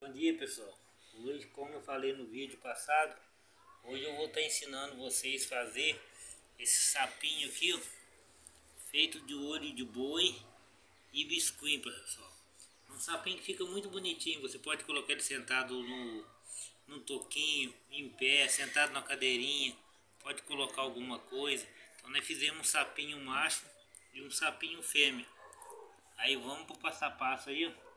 Bom dia, pessoal. Hoje, como eu falei no vídeo passado, hoje eu vou estar ensinando vocês a fazer esse sapinho aqui, ó, feito de olho de boi e biscuit, pessoal. Um sapinho que fica muito bonitinho. Você pode colocar ele sentado no toquinho, em pé, sentado na cadeirinha, pode colocar alguma coisa. Então nós fizemos um sapinho macho e um sapinho fêmea. Aí vamos pro passo a passo aí, ó.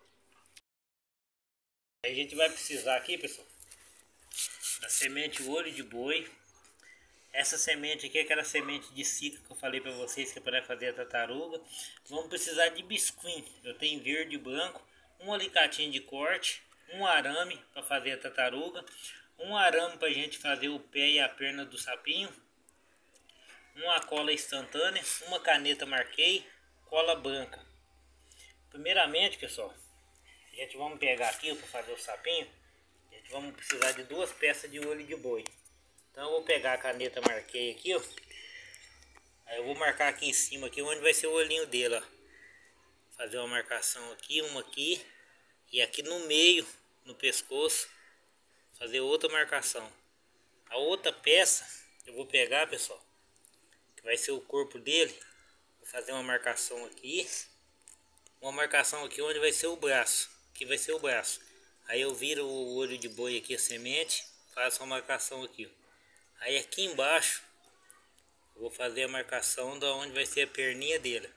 A gente vai precisar aqui, pessoal, da semente olho de boi. Essa semente aqui é aquela semente de cica que eu falei para vocês que é para fazer a tartaruga. Vamos precisar de biscuit. Eu tenho verde e branco, um alicatinho de corte, um arame para fazer a tartaruga, um arame para a gente fazer o pé e a perna do sapinho, uma cola instantânea, uma caneta marquei, cola branca. Primeiramente, pessoal, a gente vamos pegar aqui para fazer o sapinho. A gente vamos precisar de 2 peças de olho de boi. Então eu vou pegar a caneta marquei aqui, ó. Aí eu vou marcar aqui em cima aqui onde vai ser o olhinho dele, ó. Fazer uma marcação aqui, uma aqui e aqui no meio, no pescoço, fazer outra marcação. A outra peça eu vou pegar, pessoal, que vai ser o corpo dele. Vou fazer uma marcação aqui. Uma marcação aqui onde vai ser o braço. Aqui vai ser o braço. Aí eu viro o olho de boi aqui, a semente, faço uma marcação aqui, ó. Aí aqui embaixo eu vou fazer a marcação da onde vai ser a perninha dele.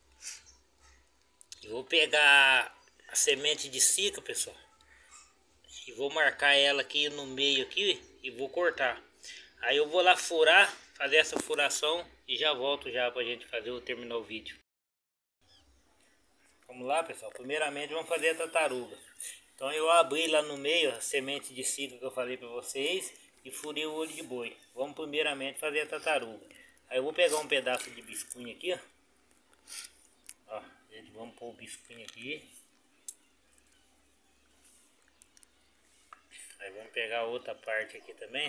Eu vou pegar a semente de cica, pessoal, e vou marcar ela aqui no meio aqui e vou cortar. Aí eu vou lá furar, fazer essa furação e já volto já pra gente terminar o vídeo. Vamos lá, pessoal. Primeiramente vamos fazer a tartaruga. Então eu abri lá no meio a semente de cica que eu falei para vocês e furei o olho de boi. Vamos primeiramente fazer a tartaruga. Aí eu vou pegar um pedaço de biscuit aqui, ó. Ó, gente, vamos pôr o biscuit aqui. Aí vamos pegar a outra parte aqui também.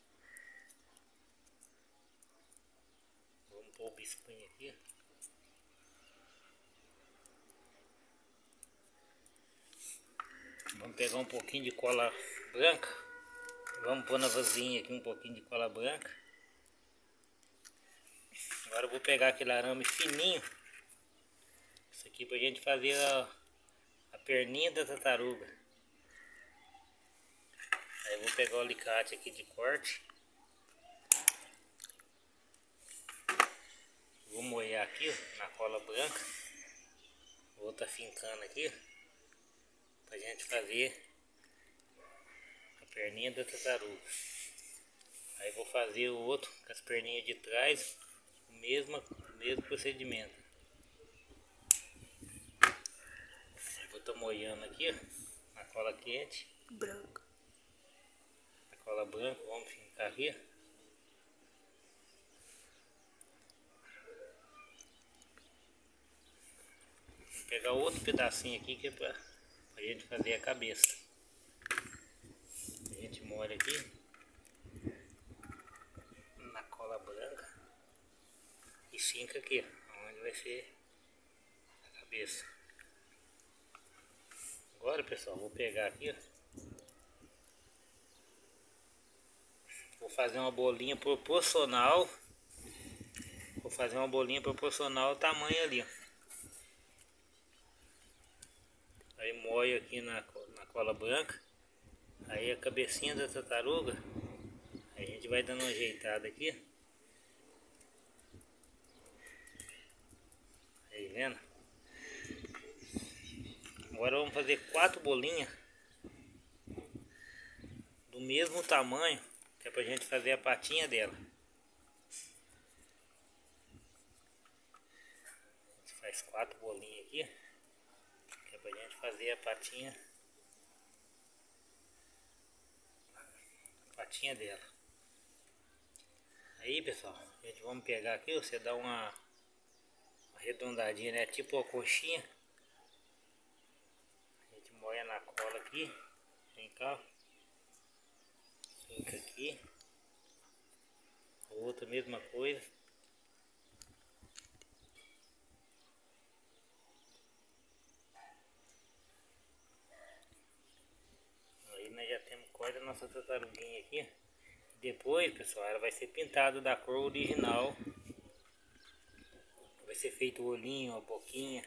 Vamos pôr o biscuit aqui. Vamos pegar um pouquinho de cola branca. Vamos pôr na vasilhinha aqui um pouquinho de cola branca. Agora eu vou pegar aquele arame fininho. Isso aqui pra gente fazer a perninha da tartaruga. Aí eu vou pegar o alicate aqui de corte. Vou molhar aqui, ó, na cola branca. Vou estar fincando aqui, ó, pra gente fazer a perninha da tartaruga. Aí vou fazer o outro com as perninhas de trás, o mesmo procedimento. Aí vou estar molhando aqui, ó, na cola quente. Branca. Na cola branca, vamos fincar aqui. Vou pegar outro pedacinho aqui que é pra gente fazer a cabeça. A gente molha aqui na cola branca e finca aqui, onde vai ser a cabeça. Agora, pessoal, vou pegar aqui, ó. Vou fazer uma bolinha proporcional. Vou fazer uma bolinha proporcional ao tamanho ali, ó. Aí molho aqui na cola branca. Aí a cabecinha da tartaruga, a gente vai dando uma ajeitada aqui. Aí, vendo? Agora vamos fazer 4 bolinhas do mesmo tamanho, que é pra gente fazer a patinha dela. A gente faz 4 bolinhas aqui, que é pra gente fazer a patinha dela. Aí, pessoal, a gente vamos pegar aqui, você dá uma arredondadinha, né? Tipo uma coxinha. A gente molha na cola aqui. Vem cá. Fica aqui. Outra mesma coisa. corta a nossa tartaruguinha aqui. Depois, pessoal, ela vai ser pintada da cor original. Vai ser feito o olhinho, a boquinha.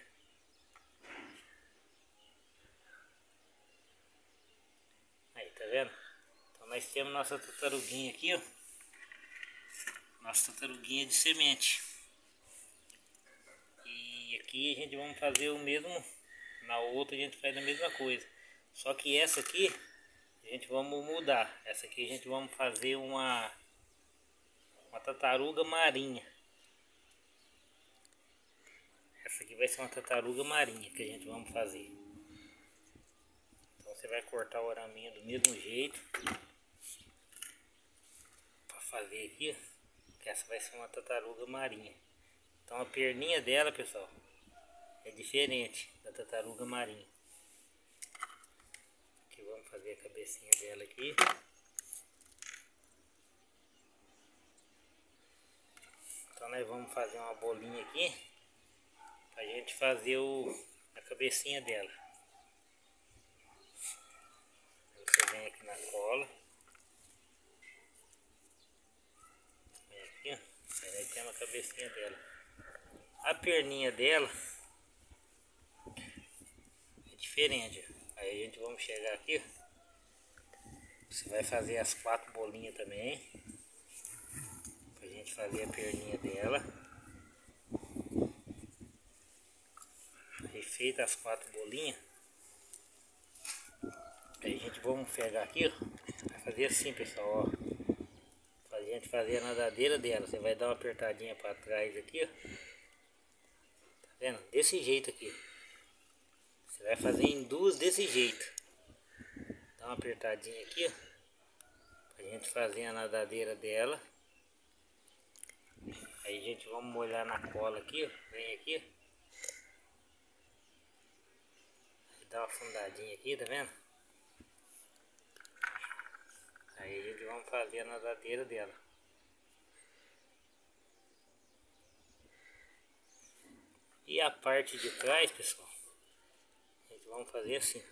Aí, tá vendo? Então nós temos nossa tartaruguinha aqui, ó. Nossa tartaruguinha de semente. E aqui a gente vamos fazer o mesmo. Na outra a gente faz a mesma coisa. Só que essa aqui a gente vamos mudar. Essa aqui a gente vamos fazer uma tartaruga marinha. Essa aqui vai ser uma tartaruga marinha que a gente vamos fazer. Então você vai cortar o araminho do mesmo jeito. Para fazer aqui, que essa vai ser uma tartaruga marinha. Então a perninha dela, pessoal, é diferente da tartaruga marinha. Aqui vamos fazer a cabecinha dela aqui. Então nós vamos fazer uma bolinha aqui pra gente fazer a cabecinha dela. Você vem aqui na cola. Vem aqui, ó. Aí nós temos a cabecinha dela. A perninha dela é diferente. Aí a gente vamos chegar aqui. Você vai fazer as 4 bolinhas também. Pra gente fazer a perninha dela. Aí feita as 4 bolinhas. Aí a gente vamos pegar aqui, ó. Vai fazer assim, pessoal, ó. Pra gente fazer a nadadeira dela. Você vai dar uma apertadinha pra trás aqui, ó. Tá vendo? Desse jeito aqui. Você vai fazer em duas desse jeito. Dá uma apertadinha aqui, ó. Pra gente fazer a nadadeira dela. Aí a gente vamos molhar na cola aqui, ó. Vem aqui. Aí dá uma fundadinha aqui, tá vendo? Aí a gente vamos fazer a nadadeira dela. E a parte de trás, pessoal, a gente vamos fazer assim.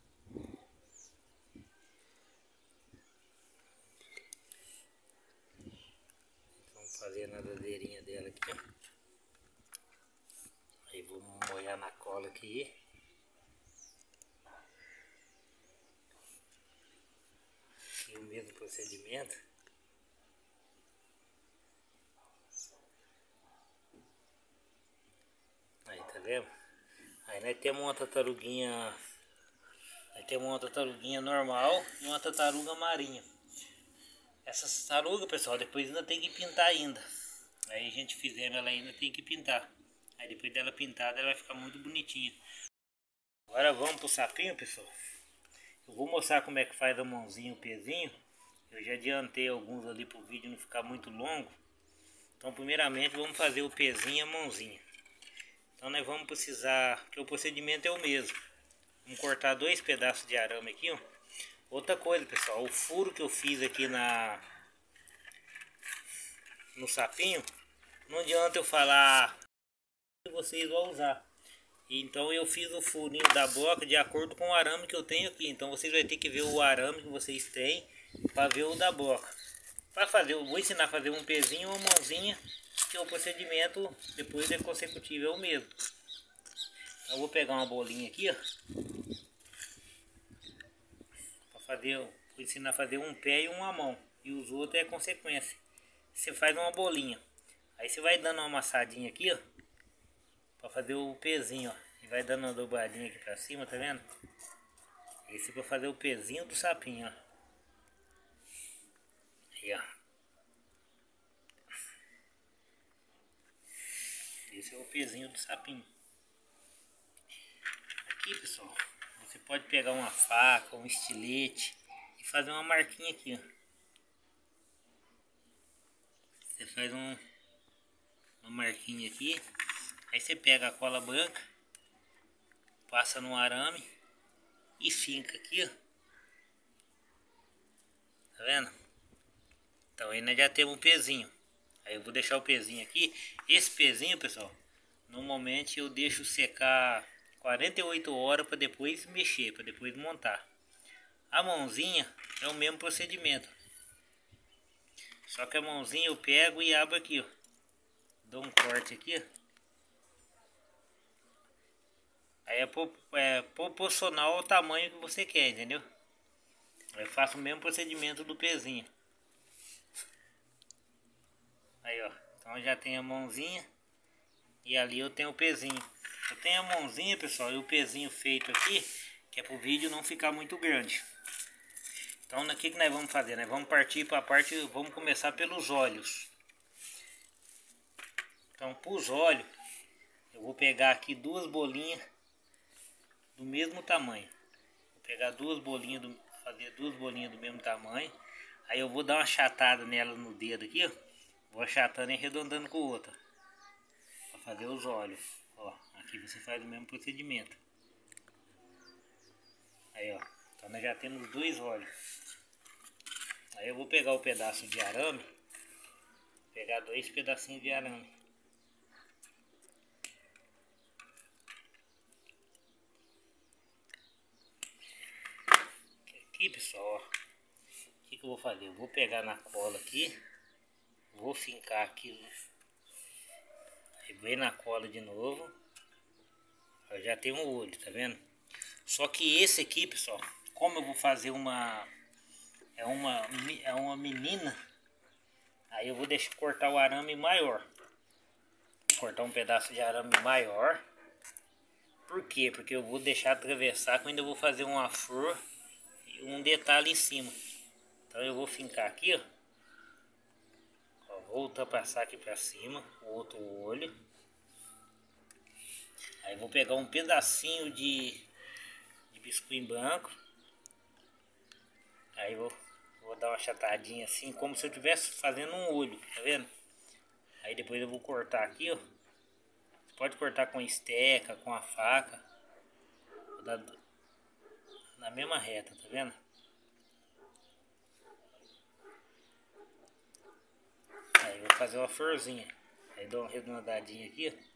Vamos fazer a nadadeirinha dela aqui, ó. Aí vamos molhar na cola aqui. E o mesmo procedimento. Aí, tá vendo? Aí nós temos uma tartaruguinha. Nós temos uma tartaruguinha normal e uma tartaruga marinha. Essa tartaruga, pessoal, depois ainda tem que pintar ainda. Aí a gente fizemos ela ainda tem que pintar. Aí depois dela pintada ela vai ficar muito bonitinha. Agora vamos pro sapinho, pessoal. Eu vou mostrar como é que faz a mãozinha, o pezinho. Eu já adiantei alguns ali pro vídeo não ficar muito longo. Então primeiramente vamos fazer o pezinho e a mãozinha. Então nós vamos precisar, que o procedimento é o mesmo. Vamos cortar 2 pedaços de arame aqui, ó. Outra coisa, pessoal, o furo que eu fiz aqui no sapinho, não adianta eu falar que vocês vão usar. Então eu fiz o furinho da boca de acordo com o arame que eu tenho aqui. Então vocês vão ter que ver o arame que vocês têm para ver o da boca. Para fazer, eu vou ensinar a fazer um pezinho ou uma mãozinha, que o procedimento depois é consecutivo, é o mesmo. Então eu vou pegar uma bolinha aqui, ó. Para fazer, vou ensinar a fazer um pé e uma mão. E os outros é consequência. Você faz uma bolinha. Aí você vai dando uma amassadinha aqui, ó. Para fazer o pezinho, ó. E vai dando uma dobradinha aqui para cima, tá vendo? Esse é para fazer o pezinho do sapinho, ó. Aí, ó. Esse é o pezinho do sapinho. Aqui, pessoal, você pode pegar uma faca, um estilete e fazer uma marquinha aqui, ó. Você faz uma marquinha aqui. Aí você pega a cola branca, passa no arame e finca aqui, ó. Tá vendo? Então aí nós já temos um pezinho. Aí eu vou deixar o pezinho aqui. Esse pezinho, pessoal, normalmente eu deixo secar 48 horas para depois mexer, para depois montar. A mãozinha é o mesmo procedimento. Só que a mãozinha eu pego e abro aqui, ó. Dou um corte aqui, ó. Aí é proporcional ao tamanho que você quer, entendeu? Eu faço o mesmo procedimento do pezinho. Aí, ó. Então já tem a mãozinha. E ali eu tenho o pezinho. Eu tenho a mãozinha, pessoal, e o pezinho feito aqui, que é pro vídeo não ficar muito grande. Então, o que nós vamos fazer? Nós vamos partir para a parte, vamos começar pelos olhos. Então, para os olhos, eu vou pegar aqui duas bolinhas do mesmo tamanho. Vou pegar duas bolinhas, fazer duas bolinhas do mesmo tamanho. Aí eu vou dar uma achatada nela no dedo aqui, ó. Vou achatando e arredondando com o outro. Para fazer os olhos. Ó, aqui você faz o mesmo procedimento. Aí, ó. Então nós já temos dois olhos. Aí eu vou pegar o pedaço de arame. Pegar dois pedacinhos de arame. Aqui, pessoal, ó. O que eu vou fazer? Eu vou pegar na cola aqui. Vou fincar aqui. Aí vem na cola de novo. Eu já tenho um olho, tá vendo? Só que esse aqui, pessoal, como eu vou fazer é uma menina, aí eu vou deixar cortar o arame maior. Vou cortar um pedaço de arame maior. Por quê? Porque eu vou deixar atravessar quando eu vou fazer uma flor e um detalhe em cima. Então eu vou fincar aqui, ó. Vou ultrapassar aqui pra cima o outro olho. Aí vou pegar um pedacinho de biscuit em branco. Aí vou dar uma achatadinha assim, como se eu estivesse fazendo um olho, tá vendo? Aí depois eu vou cortar aqui, ó. Você pode cortar com esteca, com a faca. Vou dar na mesma reta, tá vendo? Aí eu vou fazer uma florzinha. Aí dou uma arredondadinha aqui, ó.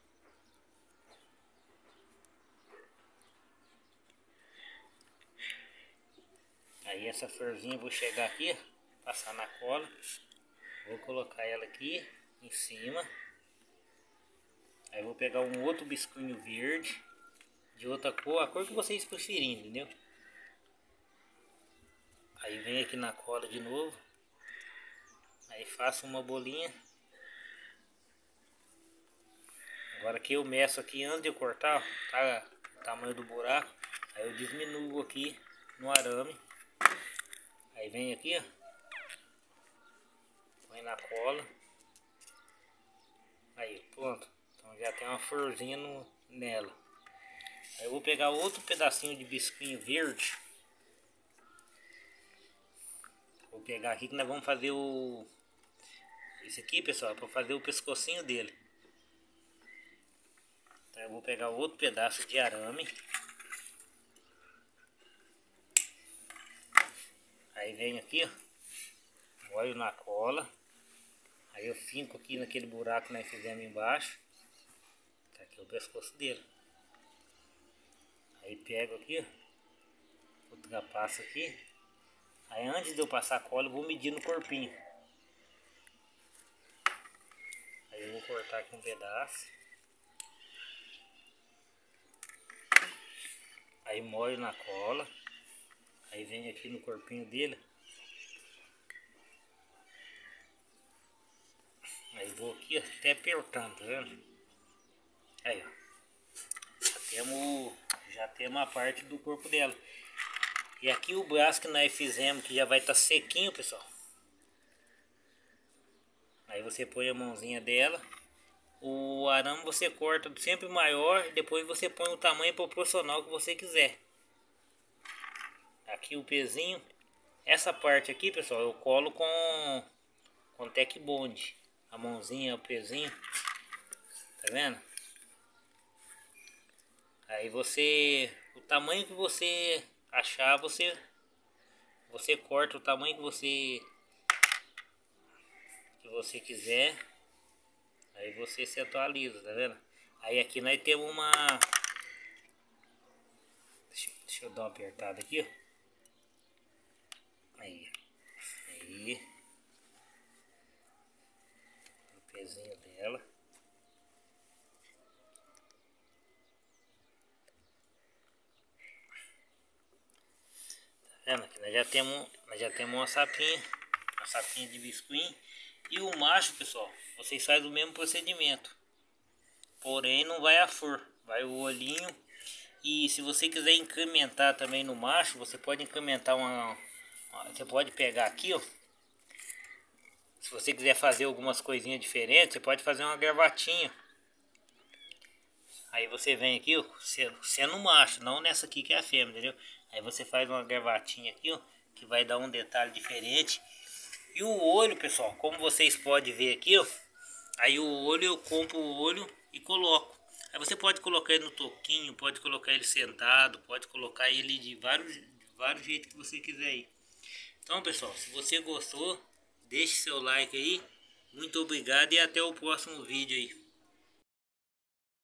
Aí essa florzinha eu vou chegar aqui, passar na cola. Vou colocar ela aqui em cima. Aí vou pegar um outro biscoinho verde, de outra cor, a cor que vocês preferirem, entendeu? Aí vem aqui na cola de novo. Aí faço uma bolinha. Agora que eu meço aqui antes de eu cortar, tá o tamanho do buraco. Aí eu diminuo aqui no arame. Aí vem aqui, ó. Põe na cola. Aí, pronto. Então já tem uma florzinha nela. Aí eu vou pegar outro pedacinho de biscoinho verde. Vou pegar aqui que nós vamos fazer esse aqui, pessoal, para fazer o pescocinho dele. Então eu vou pegar outro pedaço de arame. Aí venho aqui, ó. Molho na cola. Aí eu finco aqui naquele buraco que nós fizemos embaixo. Tá aqui o pescoço dele. Aí pego aqui, ó. Ultrapasso aqui. Aí antes de eu passar a cola eu vou medir no corpinho. Aí eu vou cortar aqui um pedaço. Aí molho na cola. Aí venho aqui no corpinho dele. Aí vou aqui, ó, até apertando, tá vendo? Aí, ó. Já temos a parte do corpo dela. E aqui o braço que nós fizemos, que já vai estar sequinho, pessoal. Aí você põe a mãozinha dela. O arame você corta sempre maior. Depois você põe o tamanho proporcional que você quiser. Aqui o pezinho. Essa parte aqui, pessoal, eu colo com Tec Bond. A mãozinha, o pezinho. Tá vendo? Aí o tamanho que você achar, você corta o tamanho que você quiser. Aí você se atualiza, tá vendo? Aí aqui nós temos deixa eu dar uma apertada aqui, ó. Aí. Aí. O pezinho dela. Tá vendo aqui? Nós já temos uma sapinha de biscuit. E o macho, pessoal, vocês fazem o mesmo procedimento. Porém não vai a flor, vai o olhinho. E se você quiser incrementar também no macho, você pode incrementar você pode pegar aqui, ó. Se você quiser fazer algumas coisinhas diferentes, você pode fazer uma gravatinha. Aí você vem aqui, ó, sendo macho, não nessa aqui que é a fêmea, entendeu? Aí você faz uma gravatinha aqui, ó, que vai dar um detalhe diferente. E o olho, pessoal, como vocês podem ver aqui, ó. Aí o olho, eu compro o olho e coloco. Aí você pode colocar ele no toquinho, pode colocar ele sentado, pode colocar ele de vários jeitos que você quiser aí. Então, pessoal, se você gostou, deixe seu like aí. Muito obrigado e até o próximo vídeo aí.